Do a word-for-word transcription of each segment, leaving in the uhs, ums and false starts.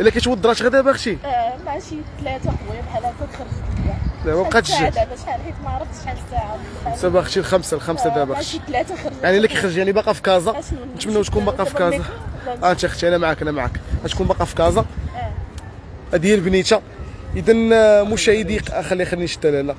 الا كتودرات غدا دابا اختي؟ اه مع شي ثلاثه خويا بحال هكا خرجت ليا. دابا بقات تجي دابا شحال حيت ما عرفتش شحال الساعه. دابا اختي الخمسه الخمسه دابا ماشي اختي. ثلاثه خرجت يعني الا كيخرج يعني باقا في كازا. نتمنوا تكون باقا في كازا. اه انت اختي انا معاك انا معاك غتكون باقا في كازا. اه هذه هي البنيته. اذا مشاهدي خلي خليني نشد لاله.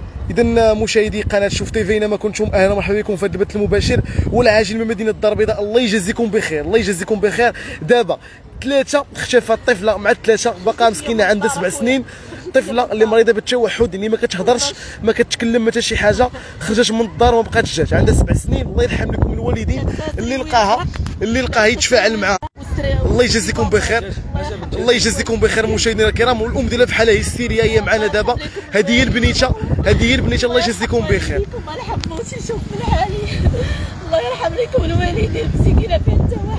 اذا مشاهدي قناه شوف تيفي اينما كنتم اهلا ومرحبا بكم في هذا البث المباشر والعاجل من مدينه الدار البيضاء. الله يجازيكم بخير الله يجازيكم بخير. دابا ثلاثه اختفت طفله مع ثلاثه باقا مسكينه عندها سبع سنين، طفله اللي مريضه بالتوحد اللي ما كتهضرش ما كتكلم حتى شي حاجه، خرجت من الدار وما بقاتش جات، عندها سبع سنين. الله يرحم لكم الوالدين اللي لقاها اللي لقاها يتفاعل معها. الله يجازيكم بخير الله يجازيكم بخير مشاهدينا الكرام. والام ديالها بحال هي السيريه هي معنا دابا. هذه هي البنيته هذه هي البنيته. الله يجازيكم بخير. الله يرحم موتي شوف من حالي. الله يرحم لكم الوالدين مسكينه فيها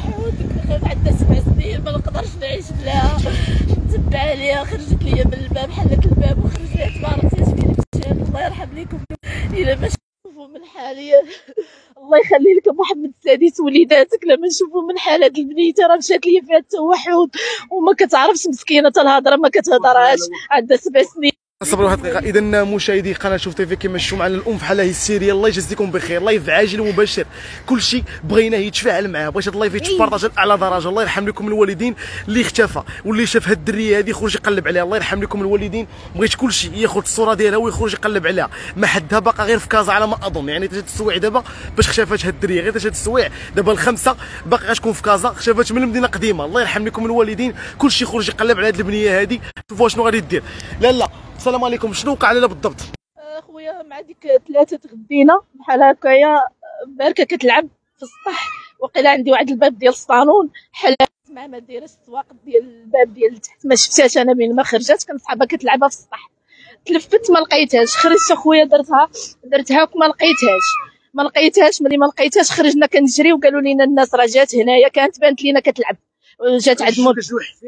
التوحد عندها سبع سنين ما نقدرش نعيش بلاها. نتبع عليها خرجت ليا من الباب حلت الباب وخرجت ما عرفتش فين مشات. الله يرحم لكم الا ما شوفوا من حالي. الله يخلي لك محمد السادس وليداتك لما نشوفوا من حال هاد البنيته راه مشات ليا فيها التوحد وما كتعرفش مسكينه حتى الهضره ما كتهضرهاش عندها سبع سنين. صبروا واحد الدقيقه. اذا مشاهدي قناه شوف تيفي كما شفتوا معنا الام بحال هي السيريه. الله يجازيكم بخير. لايف عاجل ومباشر كلشي بغيناه يتفاعل معاه بغيت هذا اللايف يتبارطاج لاعلى درجه. الله يرحم لكم الوالدين اللي اختفى واللي شاف هاد الدريه هذه يخرج يقلب عليها. الله يرحم لكم الوالدين. بغيت كلشي ياخذ الصوره ديالها ويخرج يقلب عليها. ما حدها باقا غير في كازا على ما اظن. يعني تجي تسويع دابا باش اختفات هاد الدريه غير تجي تسويع دابا الخمسه باقي غتكون في كازا اختفات من المدينه القديمه. الله يرحم لكم الوالدين. كلشي يخرج يقلب على هاد البنيه هذه شوفوا شنو غادي دير. لا لا السلام عليكم. شنو وقع لنا بالضبط؟ خويا مع ديك ثلاثه تغدينا بحال هكايا باركه كتلعب في السطح وقيلا عندي واحد الباب ديال الصالون حلات مع ما دايره السواق ديال الباب ديال تحت ما شفتهاش انا من ما خرجت كنصحابها كتلعبها في السطح. تلفت ما لقيتهاش خرجت اخويا درتها درتها وما لقيتهاش ما لقيتهاش ملي ما لقيتهاش خرجنا كنجري وقالوا لنا الناس راه جات هنايا كانت بانت لينا كتلعب جات عند مول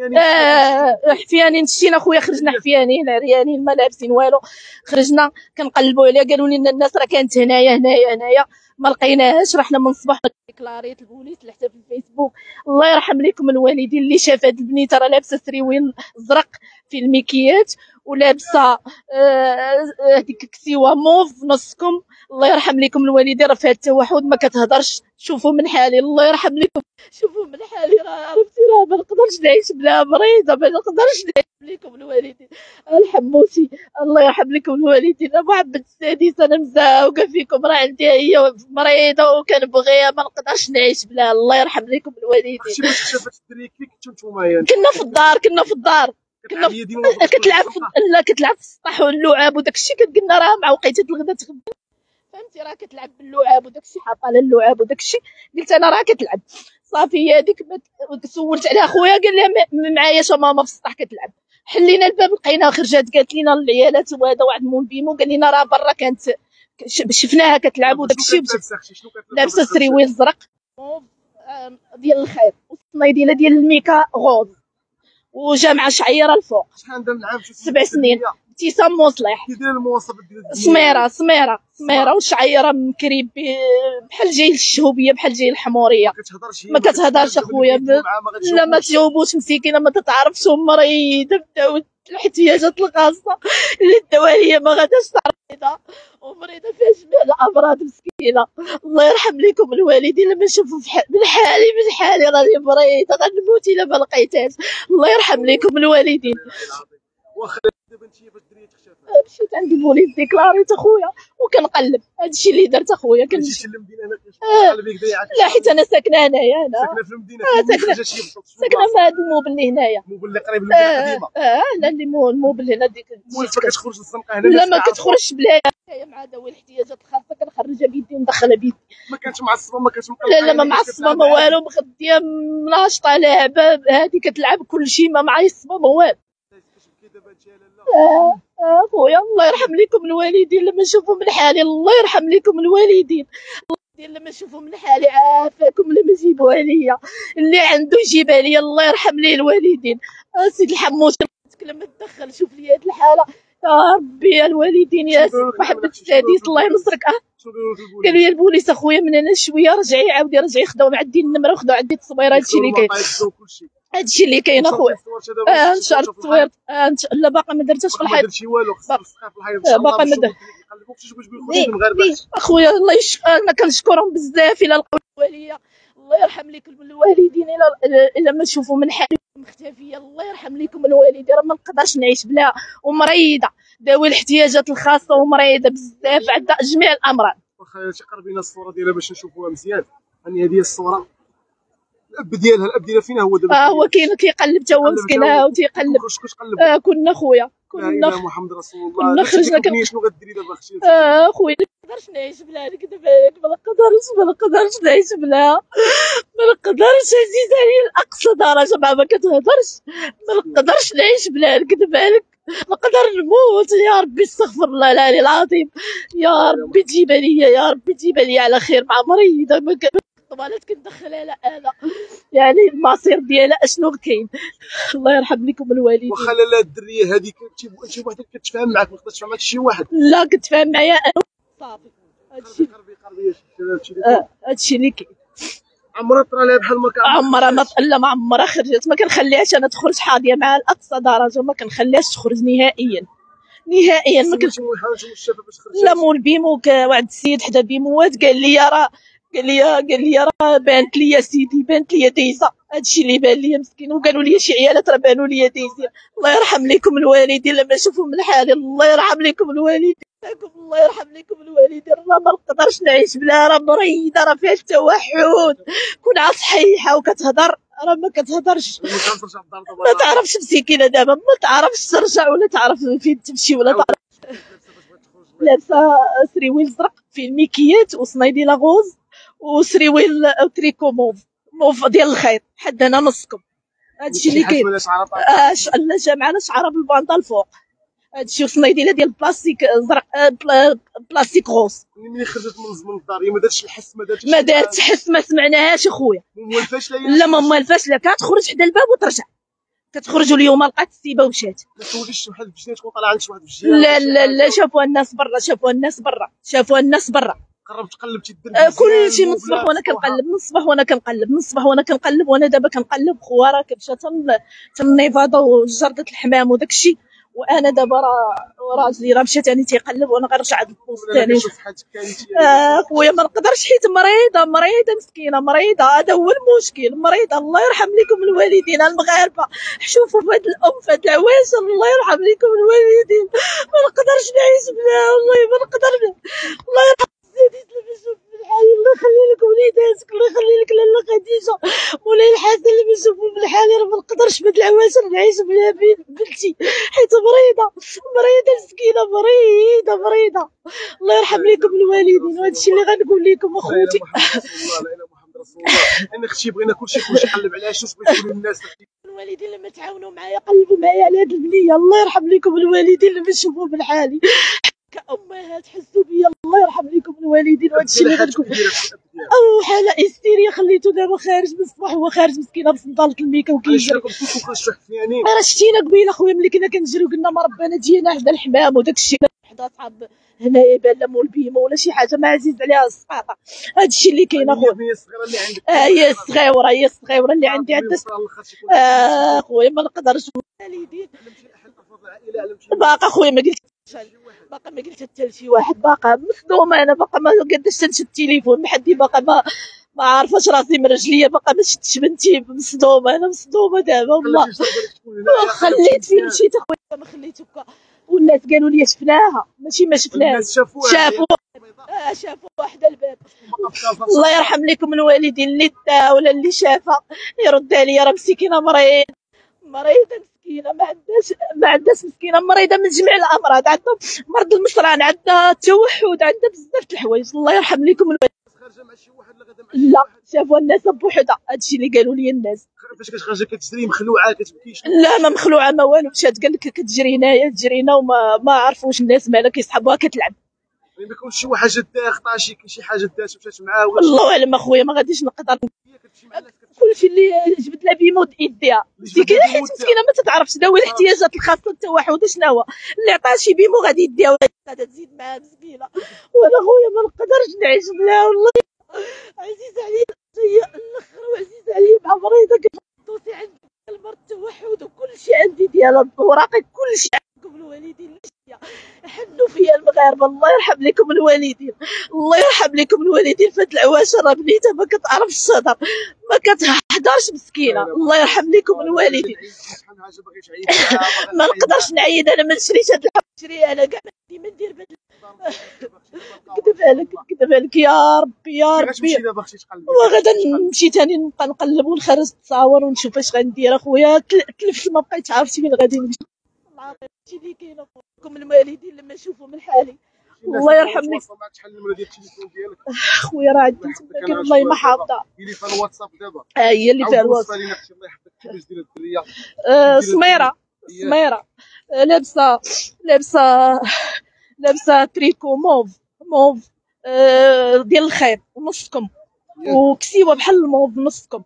اه حفيانين مشينا خويا خرجنا حفيانين عريانين ما لابسين والو خرجنا كنقلبوا عليها قالوا لنا الناس راه كانت هنايا هنايا هنايا ما لقيناهاش. رحنا من الصباح ديكلاريت البوليس حتى في الفيسبوك. الله يرحم لكم الوالدين اللي شاف هاد البنيته راه لابسه سريويل زرق في الميكيات ولابسه هذيك آه كسيوه موف نصكم. الله يرحم لكم الوالدين راه فيها التوحد ما كتهضرش. شوفوا من حالي الله يرحم لكم شوفوا من حالي راه عرفتي راه ما نقدرش نعيش بلا مريضه ما نقدرش نعيش لكم الوالدين. يرحم موتي الله يرحم لكم الوالدين. محمد السادس انا مزاوقه فيكم راه عندي هي مريضه وكنبغيها ما نقدرش نعيش بلا. الله يرحم لكم الوالدين. كنا في الدار كنا في الدار كنا في... كتلعب في... لا كتلعب في السطح واللعاب وداك الشيء كتقلنا راه مع وقيته الغدا تغدى فهمتي راه كتلعب باللعاب وداك الشيء حاطه على اللعاب وداك الشيء قلت انا راه كتلعب صافي. هذيك سولت عليها خويا قال لي معايا ماما في السطح كتلعب. حلينا الباب لقيناها خرجات قالت لنا العيالات وهذا واحد مول بيمو قال لنا راه برا كانت شفناها كتلعب وداك الشيء لابسه سريويل زرق ديال الخير والصنايديله ديال الميكا غوز وجامعه شعيره الفوق. شحال عندها من عام؟ سبع سنين. ابتسام مصلح كيدير المواصفات ديال سميره سميره سميره وشعيره مكريب بحال جاي الشهوبيه بحال جاي الحموريه ما كتهضرش اخويا لا ما تجاوبوش مسكينه ما تتعرفش مريضه بداو الاحتياجات الخاصه اللي الدواء هي ما غاداش تعرضها ومريضه فيها جميع الامراض مسكينه. الله يرحم لكم الوالدين لما نشوفوا من حالي من حالي راني مريضه غنموت الا ما لقيتهاش. الله يرحم لكم الوالدين. واخا دابا انت فاش دريتي اختفات؟ مشيت عند البوليس ديكلاريت اخويا وكنقلب هادشي اللي درت اخويا كنمشي للمدينه هنا كنقلب هنايا. لا حيت انا ساكنه هنايا انا ساكنه في المدينه ساكنه ساكنه في هذا الموبل اللي هنايا الموبل اللي قريب للمدينه القديمه. اه لا اللي مو الموبل هنا ديك المهم كتخرج للزنقه هنا لا ما كتخرجش بلا هي مع ذوي الاحتياجات الخاصه كنخرجها بيدي وندخلها بيدي. ما كانتش معصبه ما كانتش مقلقه؟ لا لا ما معصبه ما والو مغديه ناشطه لعبه هذه كتلعب كل شيء ما معصبه ما والو. اه اه خويا الله يرحم لكم الوالدين لما نشوفوا من حالي. الله يرحم لكم الوالدين لما نشوفوا من حالي عافاكم لما جيبوها ليا اللي عنده يجيبها ليا. الله يرحم ليه الوالدين. آه سيدي الحموش لما تدخل شوف لي هذه الحاله يا ربي يا الوالدين يا سيدي محمد السادس الله ينصرك. اه قالوا لي البوليس اخويا من هنا شويه رجعي عاودي رجعي خداو عندي النمره وخداو عندي التصويره هادشي اللي كاين. هادشي اللي كاين اخويا. اه نشر التصوير. اه نش... لا باقا ما درتهاش في الحيط. ما درتي والو، خصك تلصقها في الحيط ان شاء الله. باقا ما درت. يقلبوك باش يقولوا خوتي المغاربه. اخويا الله يش... انا كنشكرهم بزاف الى لقاو الواليه. الله يرحم لكم الوالدين الى الى ما تشوفوا من حالكم مختفيه. الله يرحم لكم الوالدين، راه ما نقدرش نعيش بلا. ومريضه ذوي الاحتياجات الخاصه ومريضه بزاف عندها جميع الامراض. واخا تقربينا الصوره ديالها باش نشوفوها مزيان. هاني هذه الصوره. الاب ديالها الاب ديالها فينا هو دابا؟ اه هو كاين كيقلب تا هو مسكين. ها هو تيقلب. كلشي كتقلب. اه كنا خويا كنا. لا اله محمد رسول الله. كنا خرجنا كن شنو غديري دابا اختي؟ اه خويا ما نقدرش نعيش بلا. نكذب عليك ما نقدرش ما نقدرش نعيش بلا. ما نقدرش عزيز عليا لاقصى درجه مع ما كتهضرش. ما نقدرش نعيش بلا. نكذب عليك نقدر نموت. يا ربي استغفر الله العلي العظيم. يا ربي تجيبها ليا. يا ربي تجيبها ليا على خير مع مريضه ما الطبالات كندخلها لا انا يعني المصير ديالها اشنو كاين. الله يرحم لكم الوالدين. واخا لالا الدريه هذيك انت وحدك كتفاهم معاك ما تقدرش تفهم مع شي واحد؟ لا كتفاهم معايا انا صافي. هادشي قربي قربي هادشي اه هادشي اللي كاين. عمرها طرا لها بحال ما كان عمرها ما لا ما عمرها خرجت. ما كنخليهاش انا تخرج حاضيه معها لاقصى درجه. ما كنخليهاش تخرج نهائيا نهائيا. ما كنت لا مول بيمو واحد السيد حدا بيموات قال لي راه قال لي قال لي راه بانت لي سيدي بانت لي دايزه. هادشي اللي بان لي مسكين. وقالوا لي شي عيالات راه بانوا لي دايزين. الله يرحم لكم الوالدين لما شوفوا من حالي. الله يرحم لكم الوالدين. الله يرحم لكم الوالدين. راه ما نقدرش نعيش بلا. راه مريضه راه فيها التوحد. كون صحيحه وكتهضر راه ما كتهضرش. ما تعرفش مسكينه دابا ما تعرفش ترجع ولا تعرف فين تمشي ولا تعرف. لابسه سريويل زرق فيه الميكيات وصنايدي لاغوز وسريويل تريكو موف موف ديال الخيط حد هنا نصكم. هادشي اللي كاين. اه لا جا معنا شعره بالبانطا الفوق. هادشي وصنايديله ديال البلاستيك زرق بلاستيك غوص. ملي خرجت من الدار ما دارتش الحس ما دارتش ما دارتش حس ما سمعناهاش اخويا. موالفاش لا ما موالفاش. لا كتخرج حدا الباب وترجع. كتخرجوا اليوم لقات السيبه ومشات. ما توليش بحال البجنه تكون طالعه عند شي واحد في الجيران. لا لا لا شافوها الناس برا. شافوها الناس برا. شافوها الناس برا. قربت قلبتي الدرب آه كلشي من الصباح وانا كنقلب من الصباح وانا كنقلب من الصباح وانا كنقلب. وانا دابا كنقلب خويا راه كنمشى تم نيفادا وجردة الحمام وداك الشيء. وانا دابا راه راجلي راه مشى ثاني تيقلب وانا غنرجع هاد البوست ثاني. اه خويا ما نقدرش حيت مريضه مريضه مسكينه مريضه. هذا هو المشكل مريضه. الله يرحم لكم الوالدين المغاربه. شوفوا في هاد الام في هاد العواشر. الله يرحم لكم الوالدين. ما نقدرش نعيش بلا. والله ما نقدر. الله يرحم سيدي نشوف في الحال. الله يخلي لك وليداتك. الله يخلي لك لاله خديجه مولاي الحسن اللي بنشوفوا في الحال. راه ما نقدرش بهاد العواشر نعيش بلا بنتي حيت مريضه مريضه مسكينه مريضه مريضه. الله يرحم لكم الوالدين. وهذا الشيء اللي غنقول لكم اخوتي. انا اختي بغينا كلشي كلشي قلب عليها. شنو بغيتي تقولي للناس الوالدين لما تعاونوا معايا قلبوا معايا على هاد البنيه. الله يرحم لكم الوالدين لما شوفوا بحالي كأمهات حسوا بيا. الله يرحم لكم الوالدين. وهذا الشيء اللي غنقول. او حاله استيريا خليته دابا خارج من الصباح. هو خارج مسكينه بصندالة الميكا وكيجري. راه شتينا قبيله خويا ملي كنا كنجريو قلنا ما ربنا تجينا حدا الحمام وداك الشيء. حدا صحاب هنايا بان لا مول بيما ولا شي حاجه ما عزيز عليها السقاطه. هذا الشيء اللي كاين اخويا. اه هي الصغيره هي الصغيره اللي عندي عندها. اه خويا ما نقدرش. والدين باقا خويا ما قلت باقا ما قلت حتى لشي واحد. باقا مصدومه انا. باقا ما قداش تنشد التليفون بحدي. باقا ما ما عارفاش راسي من رجليا. باقا ما شدتش بنتي. مصدومه انا مصدومه دابا والله. خليت فين مشيت اخويا ما خليت هكا. والناس قالوا لي شفناها ماشي ما شفناهاش. شافوا اه شافوا حدا الباب. الله يرحم لكم الوالدين اللي دا ولا اللي شافها يرد عليا. راه مسكينه مريض مريضه مسكينه ما عندهاش ما عندهاش مسكينه مريضه من جميع الامراض. عندها مرض المصران عندها التوحد عندها بزاف د الحوايج. الله يرحم لكم الوالدين. لا شافوا الناس بوحدها. هادشي اللي قالوا لي الناس. فاش كتخرج كتجري مخلوعه كتبكي؟ لا ما مخلوعه ما والو. مشات قال لك كتجري هنايا تجرينا وما ما عرفوش الناس مالها كيسحبوها كتلعب. ما يكونش شي واحد جدها خطا شي شي حاجه دات ومشات معاه ولا الله اعلم اخويا ما غاديش نقدر. كلشي اللي جبت لها بيموت يديها مسكينه حيت مسكينه ما تتعرفش ذوي الاحتياجات الخاصه التوحد شنو هو اللي عطاها شي بيمو غادي يديها غادي تزيد معاها مسكينه. وانا خويا ما نقدرش نعيش بلا. والله عزيز عليا الاخر وعزيز عليا مع مريضه كتوصي عندي. ديال الوراقي كلشي عندكم الوالدين. حنوا فيا المغاربه، الله يرحم لكم الوالدين، الله يرحم لكم الوالدين. فهاد العواشر راه بنيتها ما كتعرفش الشهر، ما كتحضرش مسكينه، الله يرحم لكم الوالدين. ما نقدرش نعيد، انا ما نشريش هاد الحب، نشري انا كاع ما ندير بهاد نكذب عليك نكذب عليك يا ربي يا ربي. وغدا نمشي ثاني نبقى نقلب ونخرج التصاور ونشوف اش غندير اخويا. تلفت ما بقيتش عارفه فين غادي نمشي. هادشي اللي كاين اخوكم الوالدين لما نشوفوا من حالي. الله يرحم لك خويا، راه عندي تما والله ما حافظه. اللي فيها الواتساب دابا ها هي اللي فيها الواتساب. الله يحفظك كيفاش ديال الدريه سميره سميره لابسه لابسه لابسه تريكو موف موف ديال الخيط ونصكم، وكسيوه بحال الموف نصكم،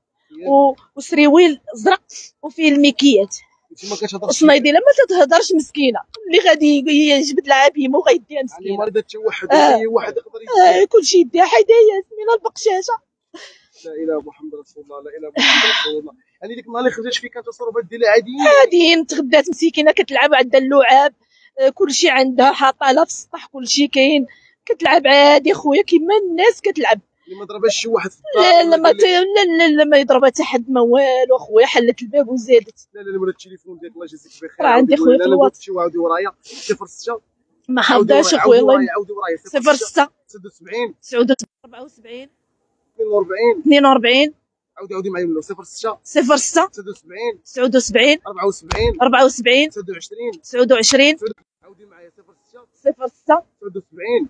وسريويل زرق وفيه الميكيات. ما كتهضرش صنايدي ما تتهضرش مسكينه، اللي غادي يجبد العابيمو غيديها مسكينه. يعني مريضه التوحد، اي واحد يقدر يديها كلشي يديها حدايا سمينا البقشاشه. لا اله الا محمد رسول الله، لا اله الا محمد رسول الله. يعني ديك النهار اللي خرجت فيه كانت تصرفات ديالها عاديين عاديين. تغدات مسكينه كتلعب، عندها اللعاب كلشي عندها حاطه لها في السطح، كلشي كاين، كتلعب عادي خويا كيما الناس كتلعب. اللي ما ضرباش شي واحد في الدار لا لا ما لا لا لا ما يضربها حتى حد ما والو اخويا. حلت الباب وزادت. لا لا نمرة التليفون ديالك الله يجازيك بخير راه عندي خويا في الواتس. شي واحد ورايا صفر ستة ما حافظاش اخويا الله عاودي ورايا صفر ستة ستة وسبعين تسعود أربعة وسبعين اثنين وأربعين اثنين وأربعين. عاودي عاودي معايا من صفر ستة صفر ستة ستة وسبعين تسعود وسبعين أربعة وسبعين أربعة وسبعين تسعة وعشرين تسعود وعشرين. عاودي معايا صفر ستة صفر ستة تسعة وسبعين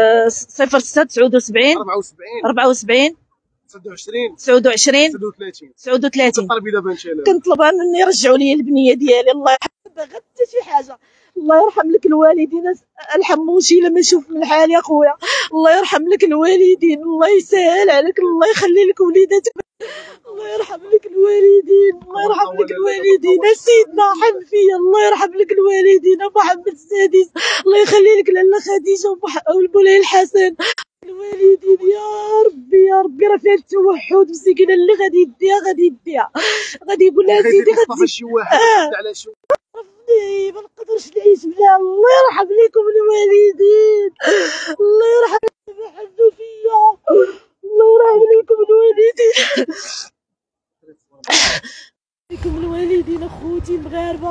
صفر ستة تسعود وسبعين أربعة وسبعين أربعة وسبعين تسعة وعشرين تسعود وعشرين تسعة وثلاثين تسعود وثلاثين. طلبي دابا انت كنطلبها مني يرجعوا لي البنيه ديالي. الله يرحم باغا حتى شي حاجه. الله يرحم لك الوالدين. الحموشي لما نشوف من حالي يا خويا. الله يرحم لك الوالدين، الله يسهل عليك، الله يخلي لك وليداتك. الله يرحم لك الوالدين، الله يرحم لك الوالدين. سيدنا حنفيه الله يرحم لك الوالدين. محمد السادس الله يخلي لك لاله خديجه والمولاي الحسن. الوالدين يا ربي يا ربي. راه فيها التوحد مسكينه، اللي غادي يديها غادي يديها، غادي يقول لها سيدي غادي شي واحد على شي رفضني ما نقدرش نعيش بلا. الله يرحم لكم الوالدين، الله يرحم لكم حنوا فيا، الله يرحم لكم الوالدين. لكم الوالدين اخوتي المغاربه.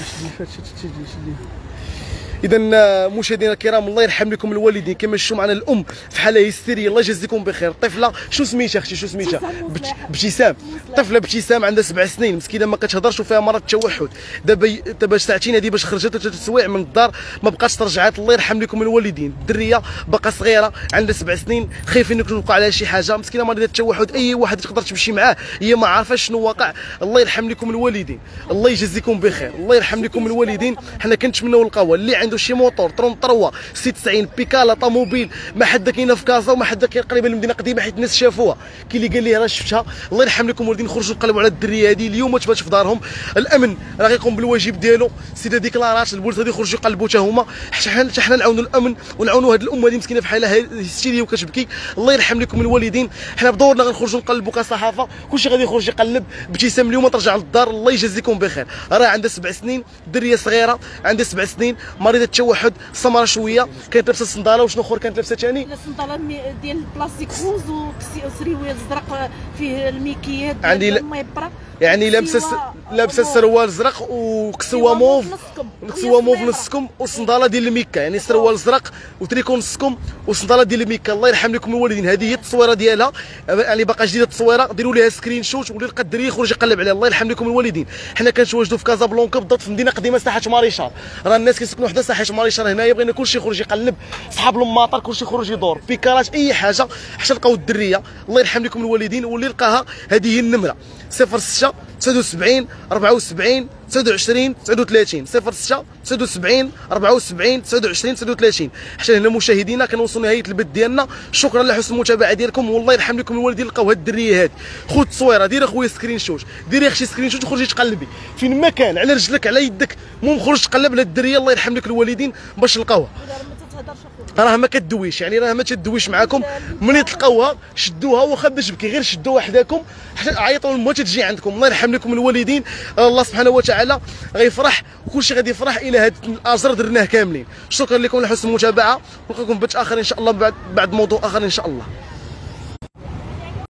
اذا مشاهدينا الكرام الله يرحم لكم الوالدين. كما شفتوا معنا الام في حاله هستيريه الله يجازيكم بخير. الطفله شو سميتها اختي شو سميتها؟ ابتسام. طفله ابتسام عندها سبع سنين مسكينه ما كتهضرش وفيها مرض التوحد. دابا دابا ساعتين هذه باش خرجت ثلاث سوايع من الدار ما بقاش ترجعات. الله يرحم لكم الوالدين. الدريه باقا صغيره عندها سبع سنين خايفين يكون وقع عليها شي حاجه مسكينه مريضه التوحد. اي واحد تقدر تمشي معاه هي ما عارفاش شنو واقع. الله يرحم لكم الوالدين، الله يجازيكم بخير، الله يرحم لكم الوالدين. حنا كنتمناو نلقاوها اللي عنده شي موطور طرون طروا ستة وتسعين بيكالا طوموبيل ما حدا كاينه في كازا وما حدا كاين قريبه للمدينه القديمه حيت الناس شافوها. كاين اللي قال لي راه شفتها. الله يرحم لكم الوالدين. خرجوا نقلبوا على الدريه هذه اليوم ما تباتش في دارهم. الامن راه غيقوم بالواجب ديالو. سيده ديكلارات البوليس غادي يخرجوا يقلبوا حتى هما حتى حنا حتى حنا نعاونوا الامن ونعاونوا هذه الام هذه مسكينه في حالها هستيريه وكتبكي. الله يرحم لكم الوالدين. حنا بدورنا غنخرجوا نقلبوا كصحافه كلشي غادي يخرج يقلب. ابتسام اليوم ترجع للدار الله يجازيكم بخير. راه عندها سبع سنين دريه صغيره عندها سبع سنين مريضه التوحد سمره شويه كانت لابسه الصنداله وشنو اخر كانت لابسه ثاني الصنداله ديال البلاستيك روز وسريويل زرق فيه الميكيات عندي ل... يعني لابسه لابسه السروال زرق وكسوه موف كسوه موف نصكم والصنداله ديال الميكا يعني سروال زرق وتريكو نصكم والصنداله ديال الميكا. الله يرحم لكم الوالدين. هذه هي التصويره ديالها يعني باقا جديده التصويره. ديروا ليها سكرين شوت واللي لقى الدري يخرج يقلب عليها. الله يرحم لكم الوالدين. حنا كنتواجدوا في كازابلانكا بالضبط في مدينه قديمه ساحه ماريشال. راه الناس كيسكنوا حدا ساحه ماريشال هنايا. بغينا كلشي يخرج يقلب صحاب الماطر كلشي يخرج يدور بيكارات اي حاجه حتى لقاو الدريه. الله يرحم لكم الوالدين. واللي لقاها هذه هي النمره صفر ستة تسعة وسبعين أربعة وسبعين تسعة وعشرين تسعة وثلاثين صفر ستة تسعة وسبعين أربعة وسبعين تسعة وعشرين تسعة وثلاثين. حتى هنا مشاهدينا كنوصلوا نهايه البث ديالنا. شكرا لحسن المتابعه ديالكم والله يرحم لكم الوالدين. لقاو هاد الدريه هادي خذ التصويره دير اخويا سكرين شوت ديري اختي سكرين شوت وخرجي تقلبي فين ما كان على رجلك على يدك المهم خرج تقلب على الدريه. الله يرحم لك الوالدين باش لقاوها. راه ما كدويش، يعني راه ما تدويش معاكم. ملي تلقاوها شدوها، واخا باش تبكي غير شدوها وحداكم حتى عيطوا للموت تجي عندكم. الله يرحم لكم الوالدين، الله سبحانه وتعالى غيفرح وكلشي غادي يفرح الى هاد الاجر درناه كاملين. شكرا لكم على حسن المتابعه، ونلقاكم بث اخر ان شاء الله بعد بعد موضوع اخر ان شاء الله.